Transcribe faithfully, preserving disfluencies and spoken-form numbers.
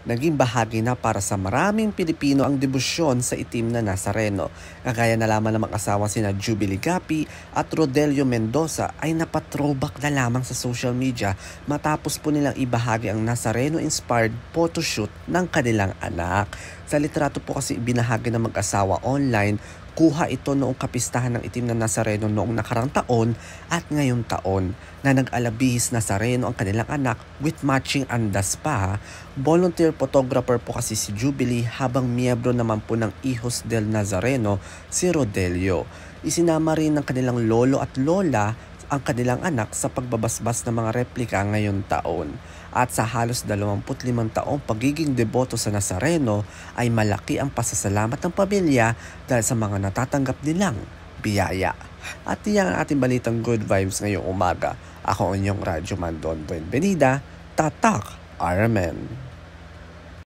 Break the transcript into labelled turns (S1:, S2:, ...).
S1: naging bahagi na para sa maraming Pilipino ang debosyon sa itim na Nazareno. Kagaya na lamang ng mag-asawang sina Jubilee Gapi at Rodelio Mendoza ay napatrobak na lamang sa social media matapos po nilang ibahagi ang Nazareno-inspired photoshoot ng kanilang anak. Sa litrato po kasi ibinahagi ng mag-asawa online, kuha ito noong kapistahan ng itim na Nazareno noong nakarang taon at ngayong taon na nag-alabihis Nazareno ang kanilang anak with matching andas pa. Volunteer photographer po kasi si Jubilee habang miyembro naman po ng Hijos del Nazareno si Rodelio. Isinama rin ng kanilang lolo at lola ang kanilang anak sa pagbabasbas ng mga replika ngayong taon. At sa halos dalawampu't limang taong pagiging deboto sa Nazareno ay malaki ang pasasalamat ng pamilya dahil sa mga natatanggap nilang biyaya. At iyan ang ating balitang good vibes ngayong umaga. Ako ang inyong Radyo Man Don Buenvenida, Tatak R M N.